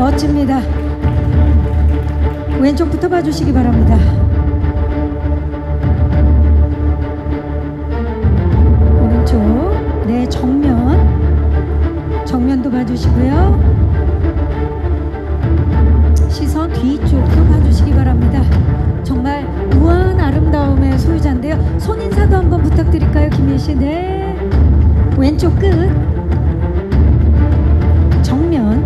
멋집니다. 왼쪽부터 봐주시기 바랍니다. 오른쪽, 네, 정면도 봐주시고요. 시선 뒤쪽도 봐주시기 바랍니다. 정말 무한 아름다움의 소유자인데요. 손 인사도 한번 부탁드릴까요, 김예씨? 네. 왼쪽 끝, 정면,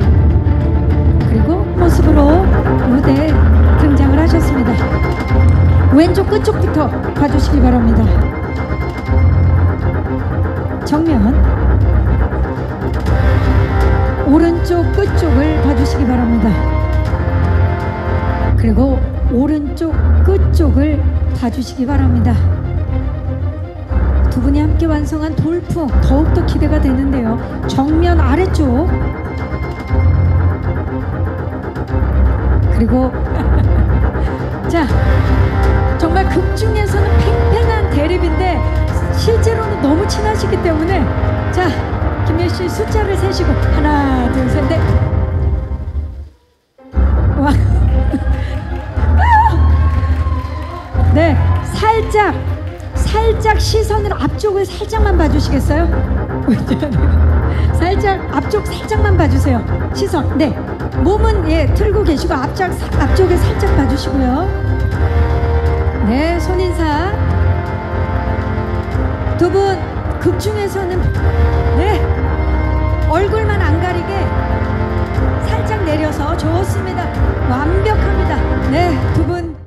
그리고 모습으로 무대에 등장을 하셨습니다. 왼쪽 끝쪽부터 봐주시기 바랍니다. 정면, 오른쪽 끝쪽을 봐주시기 바랍니다. 그리고 오른쪽 끝쪽을 봐주시기 바랍니다. 두 분이 함께 완성한 돌풍 더욱더 기대가 되는데요. 정면 아래쪽, 그리고 자, 정말 극 중에서는 팽팽한 대립인데 실제로는 너무 친하시기 때문에, 자, 김예씨 숫자를 세시고 하나 둘 셋 넷. 와. 네, 살짝 시선을 앞쪽을 살짝만 봐주시겠어요? 살짝 앞쪽 살짝만 봐주세요. 시선, 네, 몸은 예 틀고 계시고 앞쪽에 살짝 봐주시고요. 네, 손인사. 두 분 극 중에서는 네, 얼굴만 안 가리게 살짝 내려서 좋습니다. 완벽합니다. 네, 두 분